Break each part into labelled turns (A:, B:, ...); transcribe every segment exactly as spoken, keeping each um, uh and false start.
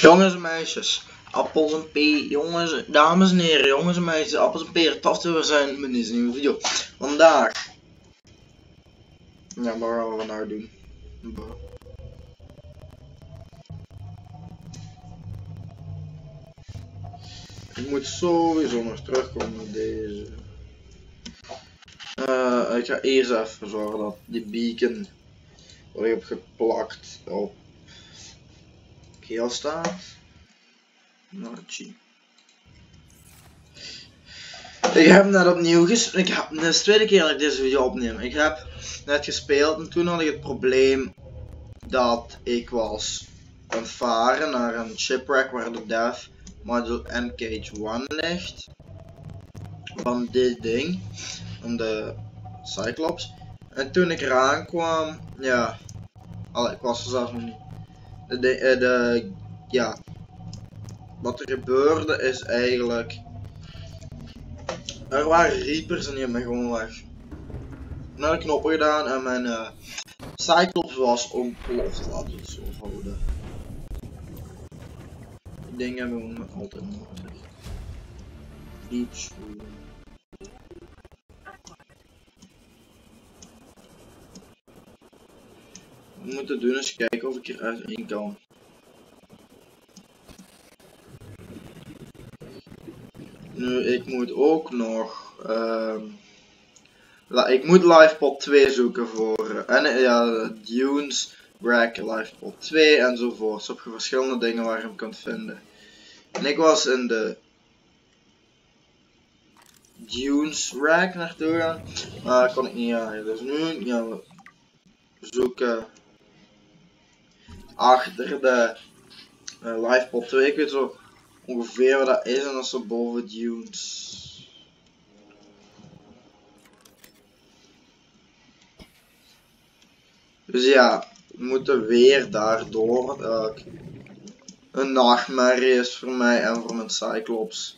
A: Jongens en meisjes, appels en peren, jongens, dames en heren, jongens en meisjes, appels en peren, tof dat we zijn met deze nieuwe video. Vandaag, ja, wat gaan we vandaag doen? Ik moet sowieso nog terugkomen met deze. Uh, ik ga eerst even zorgen dat die beacon wat ik heb geplakt op geel staat. Marchi. Ik heb net opnieuw gespeeld. Ik heb, dit is de tweede keer dat ik deze video opneem. Ik heb net gespeeld en toen had ik het probleem dat ik was aan het varen naar een shipwreck waar de dev module M K één ligt. Van dit ding. Van de Cyclops. En toen ik eraan kwam, ja. Allee, ik was er zelfs nog niet. De, de, de, ja. Wat er gebeurde is eigenlijk. Er waren reapers en die hebben me gewoon weg. Naar de knoppen gedaan en mijn uh, Cyclops was ontploft, laten we het zo houden. Die dingen hebben we altijd nodig. Deep Shroom. Wat we moeten doen is kijken of ik eruit in kan. Nu, ik moet ook nog. Uh, ik moet LivePod twee zoeken voor. Uh, en ja, Dunes, Wreck, LivePod twee enzovoorts. Op verschillende dingen waar je hem kunt vinden. En ik was in de Dunes Wreck naartoe gaan. Maar uh, kon ik niet jagen. Dus nu gaan we zoeken achter de uh, LivePod twee. Ik weet zo ongeveer wat dat is en dat is zo boven Dunes. Dus ja, we moeten weer daardoor. Uh, een nachtmerrie is voor mij en voor mijn Cyclops.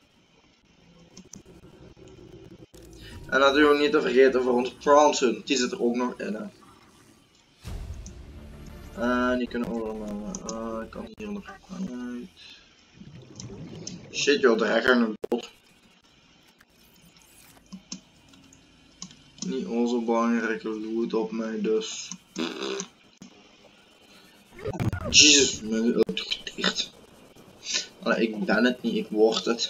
A: En natuurlijk niet te vergeten voor onze Bronson, die zit er ook nog in. Hè. En die kunnen overnemen. Uh, ik kan hier nog uit. Shit joh, de rechter nog dood. Niet onze belangrijke loot op mij dus. Jezus, mijn auto geticht. Allee, ik ben het niet, ik word het.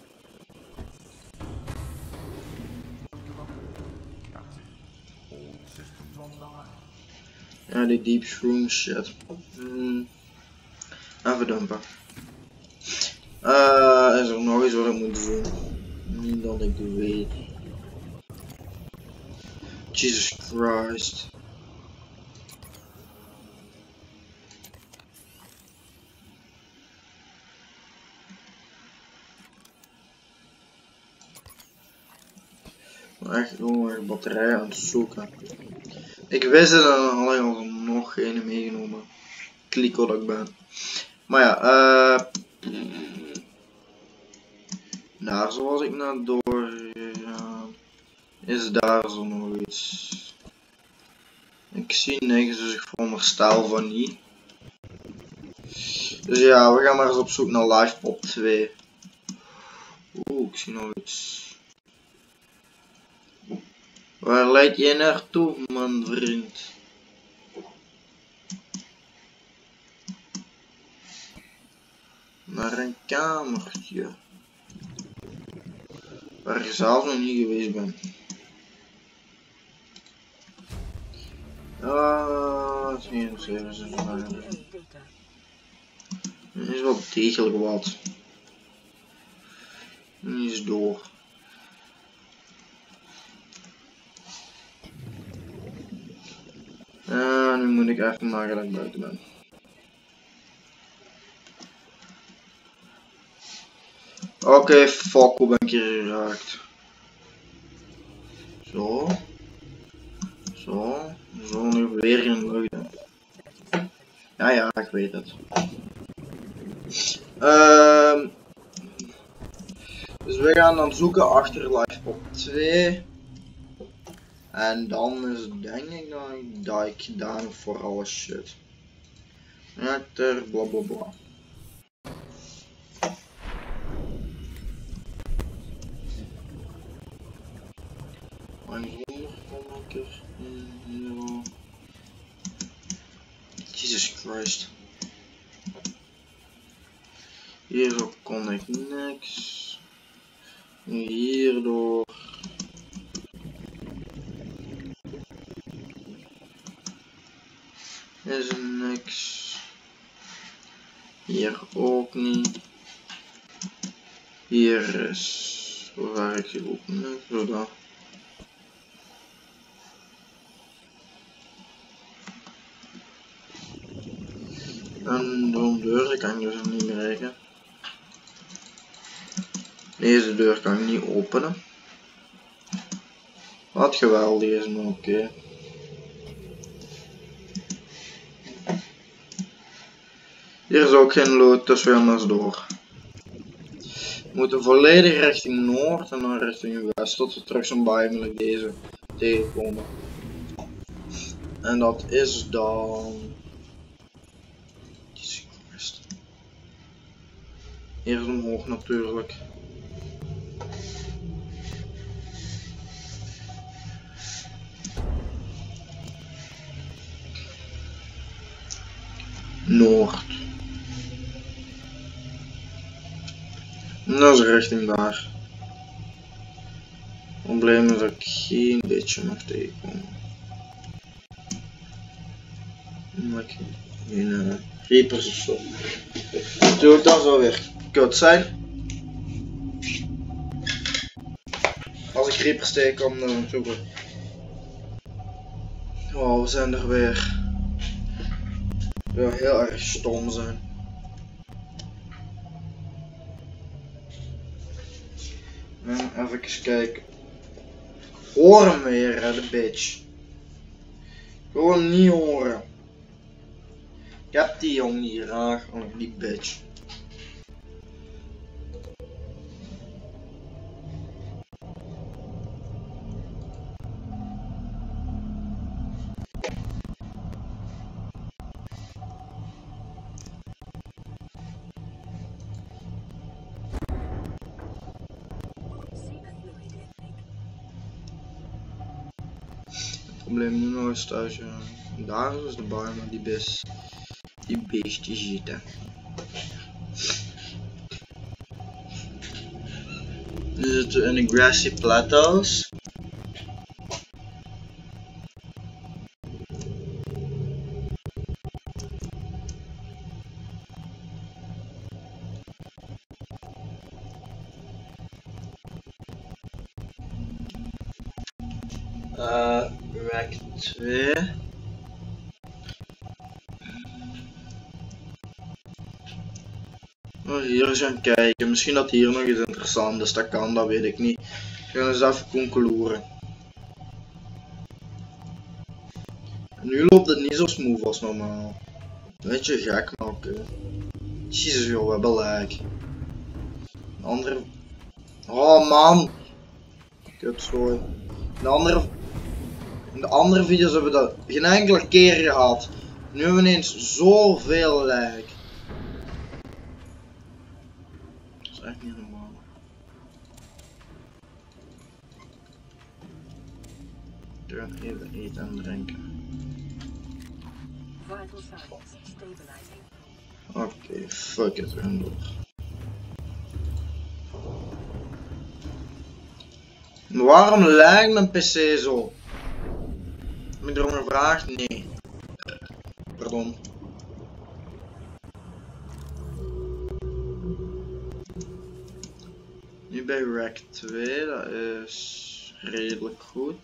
A: Ja, die deep shroom shit. Hmm. Even dumpen. Uh, is er nog iets wat ik moet doen? Niet dat ik weet. Jesus Christ. Echt gewoon batterijen aan het zoeken. Ik wist het en alleen al nog geen meegenomen. Kliko dat ik ben. Maar ja, eh. Uh, daar zoals ik naar doorgegaan. Is daar zo nog iets. Ik zie niks, dus ik veronderstel van niet. Dus ja, we gaan maar eens op zoek naar LivePod twee. Oeh, ik zie nog iets. Waar leid je naartoe, mijn vriend? Naar een kamertje. Waar je zelf nog niet geweest bent. Ah, het is niet zeven, zeven, Het is wel degelijk wat. Die is door. Uh, nu moet ik even maken dat ik buiten ben. Oké, okay, fuck, hoe ben ik hier geraakt? Zo. Zo. Zo, nu weer in lucht. Ja, ja, ik weet het. Uh, dus we gaan dan zoeken achter LivePod twee. En dan is het denk ik dat ik, dat ik gedaan heb voor alle shit. Achter bla bla bla. Christ. Hier zo kon ik niks. Hierdoor. Is er niks. Hier ook niet. Hier is. Waar ik hier ook niks. Zo daar. En de deur kan ik dus niet bereiken. Deze deur kan ik niet openen. Wat geweldig is, maar oké. Okay. Hier is ook geen lood, dus we gaan eens door. We moeten volledig richting noord en dan richting west, tot we terug zo'n bij deze tegenkomen. En dat is dan... Hier is omhoog natuurlijk. Noord. En dat is richting daar. Het probleem is dat ik geen beetje mag tegenkomen. Maar ik geen uh, creepers of zo. Natuurlijk, dat zou weer kut zijn. Als ik creepers tegenkom, dan natuurlijk. Oh, we zijn er weer. Ja, heel erg stom zijn. En even kijken. Hoor hem weer, hè, de bitch. Gewoon niet horen. Ik heb die jongen niet graag, oh die bitch. Het probleem nu nog is thuis, ja. Daar is de bar, maar die best, die beestje zitten. Nu zitten we in de grassy plateaus. Uh, rack twee. Oh, hier eens gaan kijken, misschien dat hier nog iets interessants is, dat kan, dat weet ik niet. We gaan eens even concluderen. Nu loopt het niet zo smooth als normaal. Weet je, gek, maar oké. Okay. Jezus joh, we hebben lijk. De andere... Oh man! Kut, sorry. De andere... In de andere video's hebben we dat geen enkele keer gehad. Nu hebben we ineens zoveel lijk. Dat is echt niet normaal. We gaan even eten en drinken. Oké, okay, fuck it, we gaan door. Waarom lijkt mijn P C zo? Heb ik erom gevraagd? Nee. Pardon. Nu bij rack twee, dat is redelijk goed.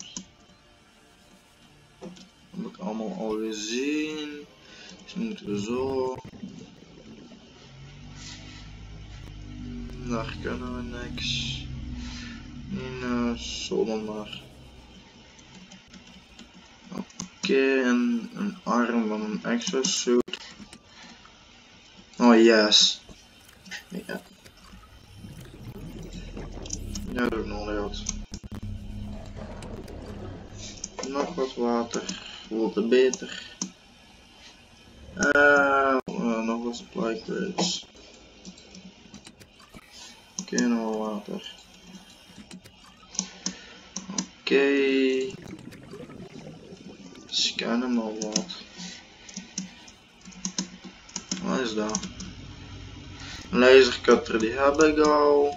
A: Dat heb ik allemaal al gezien. Dus moeten we zo. Daar kunnen we niks. En zo dan maar. Oké, okay, en een arm van een exosuit. Oh yes. Ja. Ja, dat heb ik nodig gehad. Nog wat water. Wordt beter. Uh, uh, nog wat supply crates. Oké, okay, nog wat water. Oké. Okay. Scannen maar wat. is dat? Lasercutter, die heb ik al.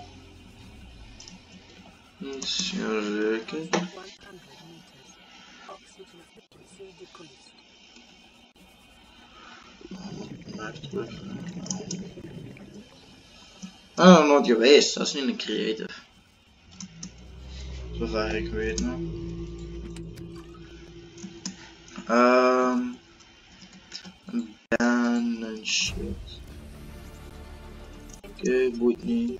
A: Iets, jazeker. Blijf terug. Ah, nog nooit geweest, dat is niet een creative. Zover ik weet nog. Ehm. Um, en en shit. Oké, okay, boeit niet.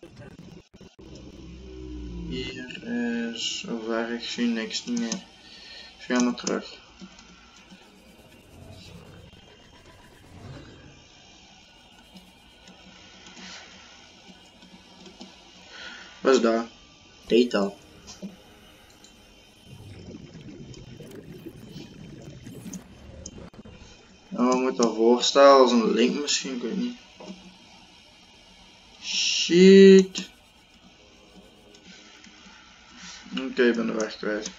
A: Hier is zover ik zie niks meer. Dus ga maar terug. Wat is dat? Data. En wat moet dat voorstellen? Als een link misschien, ik weet niet. Shit. Oké, okay, ik ben de weg kwijt.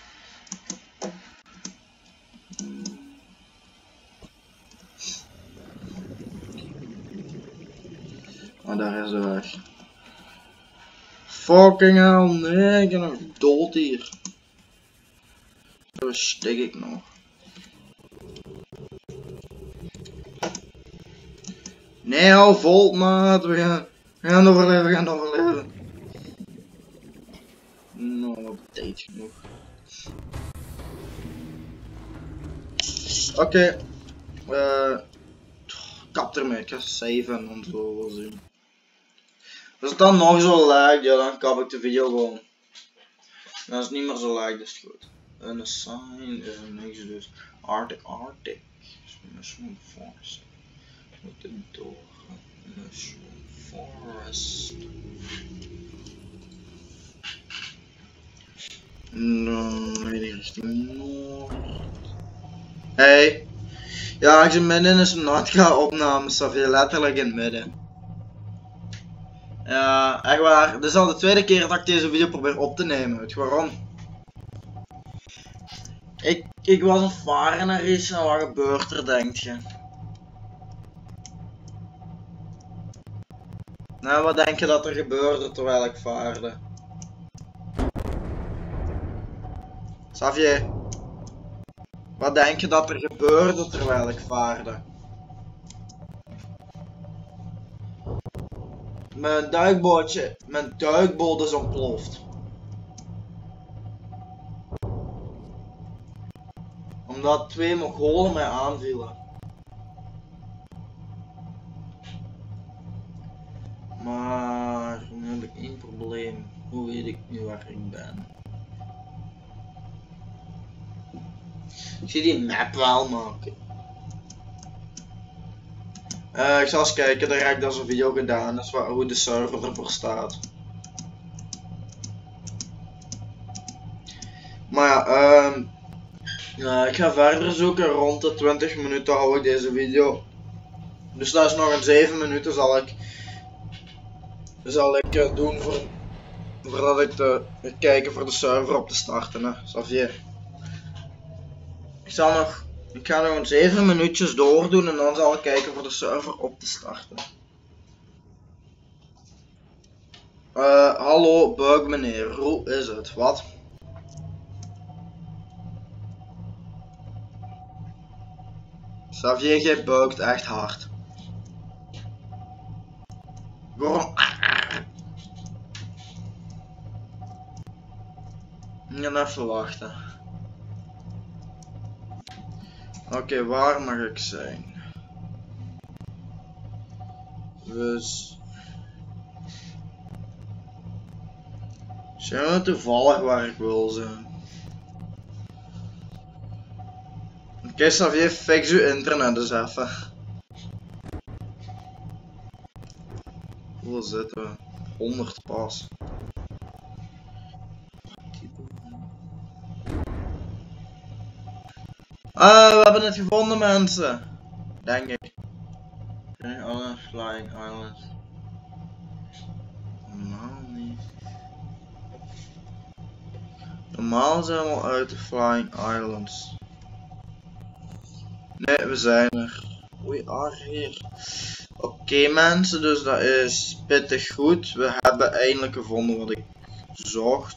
A: Oh, daar is de weg. Fucking hell, nee, ik ben nog dood hier. Zo stik ik nog. Nee, hou vol, maat. We gaan, we gaan overleven, we gaan overleven. Nou, wat tijd genoeg. Oké. Okay. Uh, kap ermee, ik ga saven en zo wel zien. Als het dan nog zo lijkt, ja, dan kap ik de video gewoon. En als het niet meer zo lijkt, is het goed. Een assign is er niks, dus Arctic Arctic. Mushroom Forest. Moet het door. Mushroom Forest. No, nee, die richting noord. Hey. Ja, ik zit midden in een Subnautica opname, Xavier, letterlijk in het midden. Ja, echt waar. Dit is al de tweede keer dat ik deze video probeer op te nemen. Weet je waarom? Ik, ik was een varen naar iets en wat gebeurt er, denk je? Nou, wat denk je dat er gebeurde terwijl ik vaarde? Xavier, wat denk je dat er gebeurde terwijl ik vaarde? Mijn duikbootje, mijn duikboot is ontploft. Omdat twee Mongolen mij aanvielen. Maar nu heb ik één probleem. Hoe weet ik nu waar ik ben? Ik zie die map wel maken. Uh, ik zal eens kijken, daar heb ik dus een video gedaan. Dat is waar, hoe de server ervoor staat. Maar ja, um, nou, ik ga verder zoeken. Rond de twintig minuten hou ik deze video. Dus dat is nog een zeven minuten zal ik, zal ik uh, doen voor, voordat ik de, kijken voor de server op te starten. Hè, Xavier. Ik zal nog, ik ga nog een zeven minuutjes doordoen en dan zal ik kijken voor de server op te starten. Uh, hallo bug meneer, hoe is het? Wat? Xavier, jij bugt echt hard. Waarom? Ik ga even wachten. Oké, okay, waar mag ik zijn? Dus... zijn we toevallig waar ik wil zijn? Oké, okay, Xavier, fix uw internet dus even. Hoeveel zitten we? honderd pas. Ah, we hebben het gevonden, mensen. Denk ik. Alle Flying Islands. Normaal niet. Normaal zijn we al uit de Flying Islands. Nee, we zijn er. we are here. Oké okay, mensen, dus dat is pittig goed. We hebben eindelijk gevonden wat ik zocht.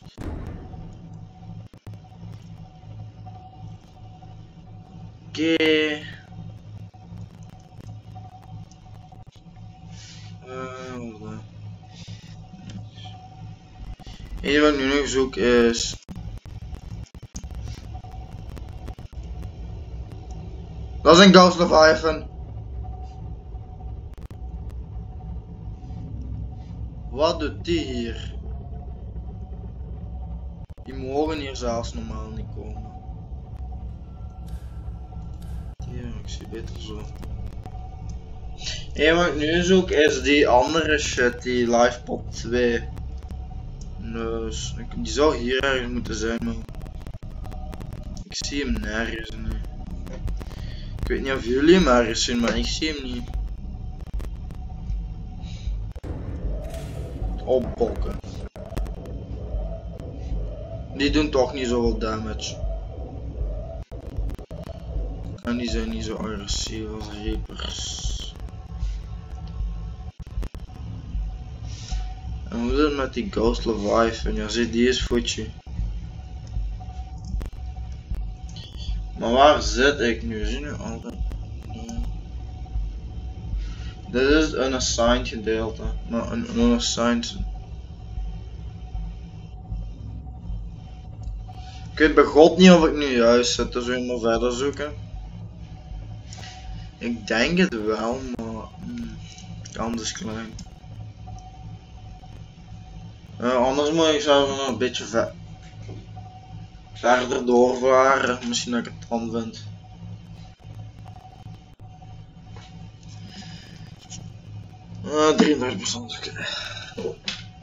A: Oké. Okay. Uh, Hier wat ik nu nog zoek is. Dat is een Ghost Leviathan. Wat doet die hier? Die mogen hier zelfs normaal niet komen. Ja, ik zie beter zo. En wat ik nu zoek is die andere shit, die LivePod twee. Dus die zou hier ergens moeten zijn, maar ik zie hem nergens. Nee. Ik weet niet of jullie hem ergens zien, maar ik zie hem niet. Opbokken. Die doen toch niet zoveel damage. En die zijn niet zo agressief als Reapers. En hoe zit het met die Ghost Leviathan? Ja, zie, die is voetje. Maar waar zit ik nu? Zie nu altijd. Nee. Dit is het unassigned gedeelte. Maar een unassigned. Ik weet bij God niet of ik nu juist zit, dus we gaan maar verder zoeken. Ik denk het wel, maar hmm, de kans is klein. Uh, anders moet ik zelf nog een beetje ver verder doorvaren, misschien dat ik het dan vind. Uh, drieënvijftig procent, oké. Okay.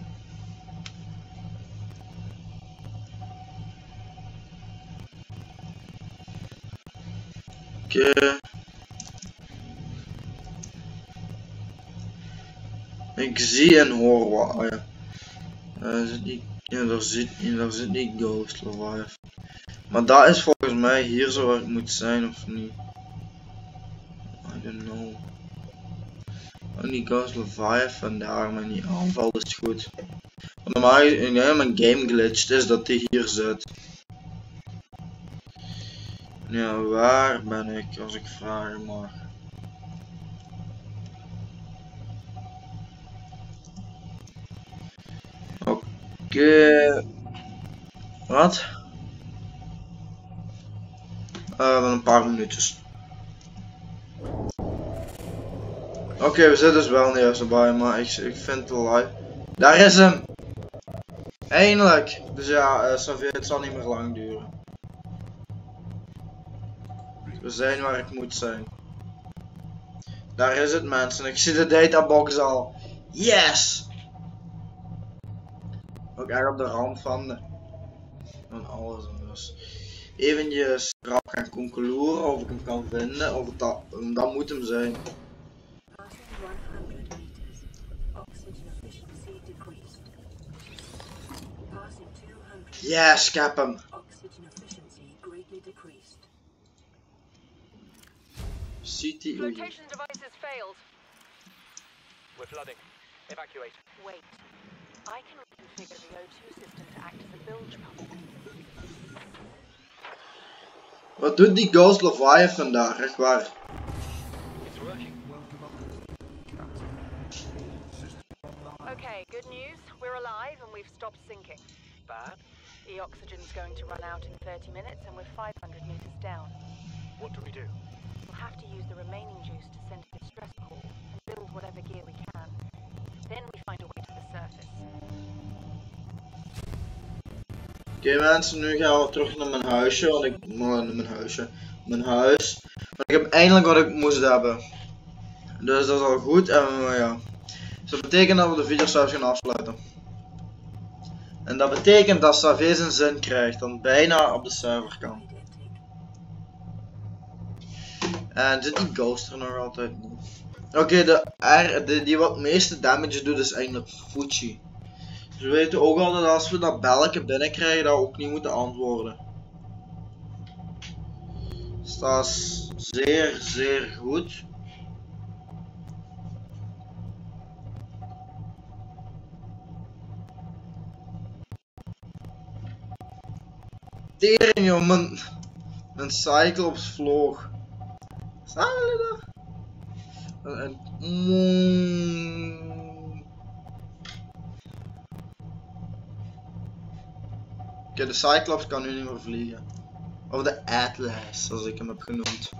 A: Oké. Okay. Ik zie en hoor wat. Oh, ja. Uh, zit die, ja, daar zit, ja, daar zit die Ghost Leviathan. Maar dat is volgens mij hier zo waar het moet zijn, of niet? I don't know. En die Ghost Leviathan daar, maar die aanval is goed. Want normaal, ja, mijn game glitcht is dat die hier zit. Ja, waar ben ik als ik vragen mag? Oké. Okay. Wat? Uh, wel een paar minuutjes. Oké, okay, we zitten dus wel niet juist erbij, maar ik, ik vind het live. Daar is hem! Eindelijk! Dus ja, uh, het zal niet meer lang duren. We zijn waar ik moet zijn. Daar is het mensen, ik zie de databox al. Yes! Ook echt op de rand van, de, van alles. Dus eventjes rap gaan concluderen of ik hem kan vinden, of het dat, dat moet hem zijn. Yes, ik heb hem. C T O.
B: Location devices failed. We're flooding. Evacuate. Wait. I can reconfigure the O two system to act as a bilge pump.
A: Wat doet die Ghost Leviathan daar, echt waar?
B: It's working. Okay, good news. We're alive and we've stopped sinking. Bad? The oxygen's going to run out in thirty minutes and we're five hundred meters down. What do we do? We'll have to use the remaining juice to send a distress call and build whatever gear we can. Then we find a way to the surface.
A: Oké okay, mensen, nu gaan we terug naar mijn huisje, want ik... naar mijn huisje. Mijn huis. Want ik heb eindelijk wat ik moest hebben. Dus dat is al goed en uh, ja. Dus dat betekent dat we de video zelfs gaan afsluiten. En dat betekent dat Xavier zijn zin krijgt, dan bijna op de server kan. En zit die ghost er nog altijd niet. Oké, okay, de R, de, die wat meeste damage doet is eigenlijk Fuji. Dus we weten ook al dat als we dat belletje binnenkrijgen, dat we ook niet moeten antwoorden. Dus dat is zeer, zeer goed. Tering joh, mijn, mijn Cyclops vloog. Staan jullie daar? En, en, mm. Oké, okay, de Cyclops kan nu niet meer vliegen. Of de Atlas, zoals ik hem heb genoemd.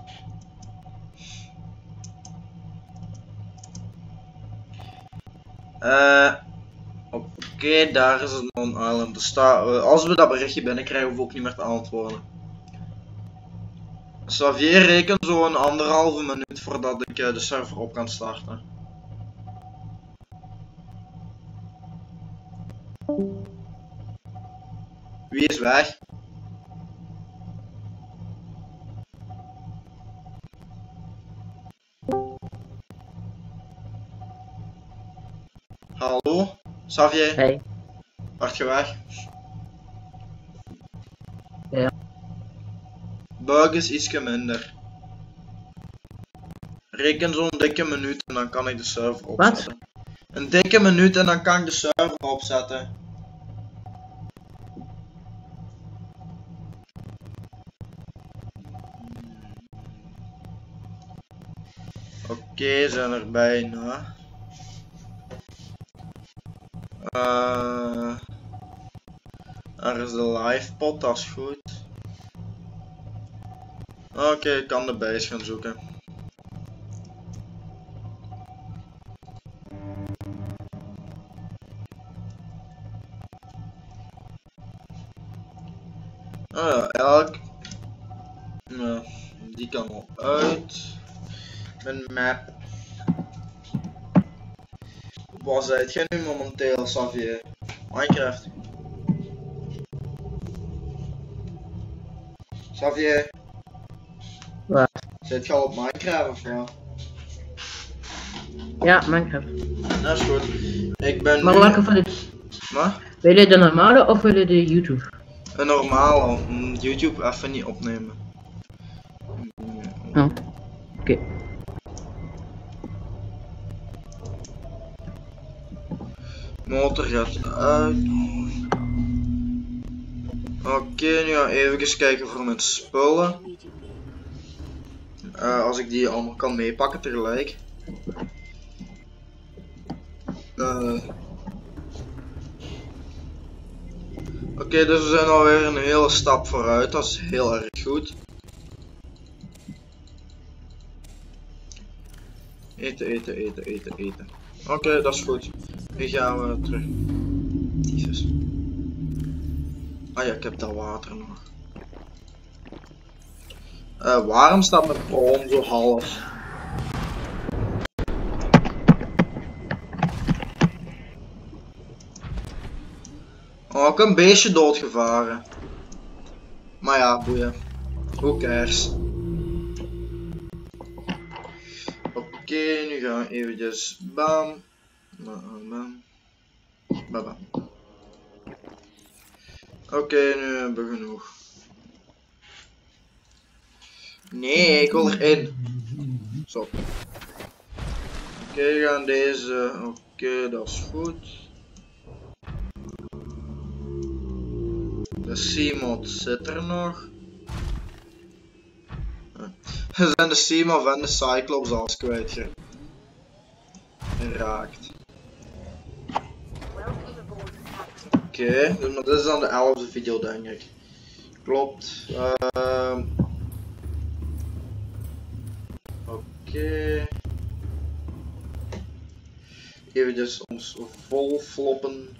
A: Uh, Oké, okay, daar is het Non Island. Er staat, uh, als we dat berichtje binnenkrijgen, hoeven we ook niet meer te antwoorden. Xavier rekent zo een anderhalve minuut voordat ik uh, de server op kan starten. Wie is weg? Hallo? Xavier?
C: Hey.
A: Word je weg?
C: Ja.
A: Bug is ietsje minder. Reken zo'n dikke minuut en dan kan ik de server opzetten. Wat? Een dikke minuut en dan kan ik de server opzetten. Oké, okay, zijn er bijna. Uh, daar is de live pot, dat is goed. Oké, okay, ik kan de bijs gaan zoeken. Oh ja, elk. Nou, die kan al uit. Mijn map. Waar zijt jij nu momenteel, Xavier? Minecraft. Xavier.
C: Wat?
A: Zit je al op Minecraft of wat?
C: Ja, Minecraft.
A: Dat is goed. Ik ben
C: maar
A: nu...
C: welke van dit?
A: Wat?
C: Wil je de normale of wil je de YouTube?
A: Een normale. YouTube even niet opnemen.
C: Oh. Oké. Okay.
A: Motor gaat uit. Oké, okay, nu gaan we even kijken voor mijn spullen. Uh, als ik die allemaal kan meepakken tegelijk. Uh. Oké, okay, dus we zijn alweer een hele stap vooruit. Dat is heel erg goed. Eten, eten, eten, eten, eten. Oké, okay, dat is goed. Nu gaan we terug. Jezus. Ah ja, ik heb dat water nog. Uh, waarom staat mijn bron zo half? Oh, ik heb een beestje doodgevaren. Maar ja, boeien. Who cares? Oké, okay, nu gaan we eventjes bam. Bam. Bam. Bam. Oké, okay, nu hebben we genoeg. Nee, ik wil erin. Zo. Oké, okay, we gaan deze. Oké, okay, dat is goed. De C-mod zit er nog. We zijn de C-mod en de Cyclops als kwijtgeraakt. Oké, okay, dus dit is dan de elfde video denk ik. Klopt. Uh, Oké. Okay. Even ons vol floppen.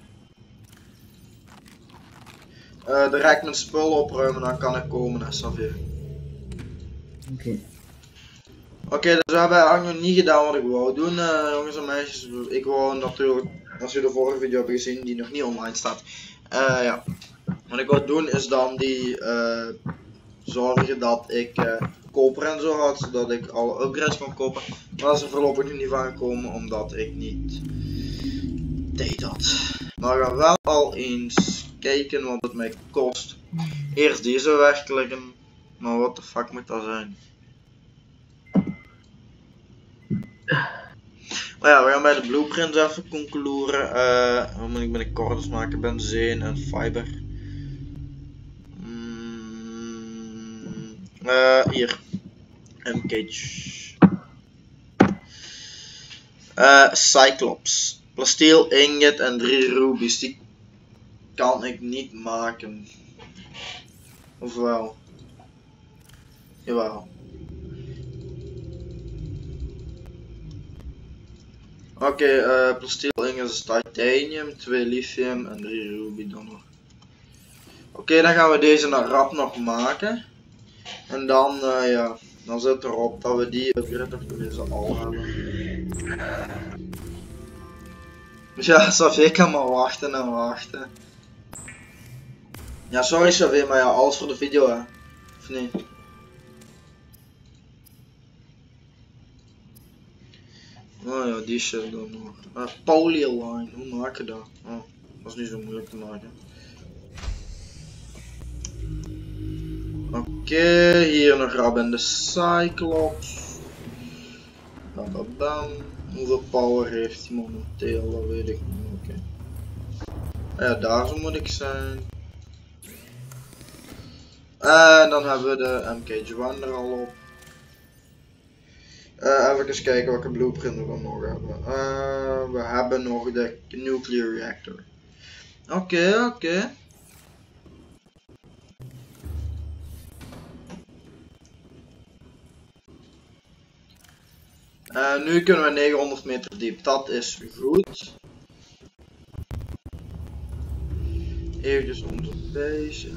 A: Uh, direct mijn spullen opruimen, dan kan ik komen, hè, Xavier.
C: Oké. Okay.
A: Oké, okay, dus we hebben eigenlijk nog niet gedaan wat ik wou doen, uh, jongens en meisjes. Ik wou natuurlijk, als jullie de vorige video hebben gezien, die nog niet online staat. Uh, ja. Wat ik wou doen is dan die uh, zorgen dat ik uh, koper en zo had, zodat ik alle upgrades kon kopen. Maar dat is er voorlopig nu niet van gekomen, omdat ik niet deed dat. Maar we gaan wel al eens kijken wat het mij kost. Eerst deze wegklikken, maar wat de fuck moet dat zijn? Maar ja, we gaan bij de blueprints even concluderen. Uh, wat moet ik met de cordes maken? Benzine en fiber. Mm. Uh, hier. M-Cage. Uh, Cyclops. Plasteel, ingot en drie rubies. Die kan ik niet maken. Of wel? Jawel. Oké, okay, uh, plasteel, ingot is titanium, twee lithium en drie ruby dan nog. Oké, okay, dan gaan we deze naar rap nog maken. En dan, uh, ja, dan zit erop dat we die upgrade of we al hebben. Dus ja, Xavier kan maar wachten en wachten. Ja, sorry Xavier, maar ja, alles voor de video hè. Of niet? Oh ja, die shit dan nog. Uh, Polyline, hoe maak je dat? Oh, dat is niet zo moeilijk te maken. Oké, okay, hier nog grab in de Cyclops. Bababam. Hoeveel power heeft hij momenteel? Dat weet ik niet. Oké. Okay. Ja, daar zo moet ik zijn. En dan hebben we de M-Cage one er al op. Uh, even eens kijken welke blueprint we nog hebben. Uh, we hebben nog de nuclear reactor. Oké, okay, oké. Okay. Uh, nu kunnen we negenhonderd meter diep, dat is goed. Even onze base.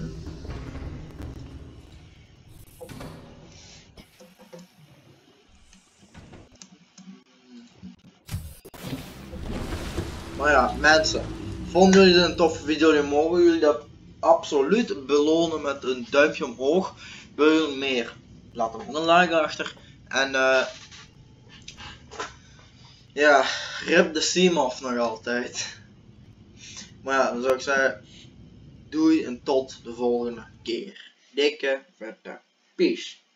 A: Maar ja, mensen, vonden jullie dit een toffe video? Dan mogen jullie dat absoluut belonen met een duimpje omhoog. Wil je meer? Laat dan een like achter. En uh, ja, rip de Seamoth nog altijd. Maar ja, dan zou ik zeggen, doei en tot de volgende keer. Dikke vette peace.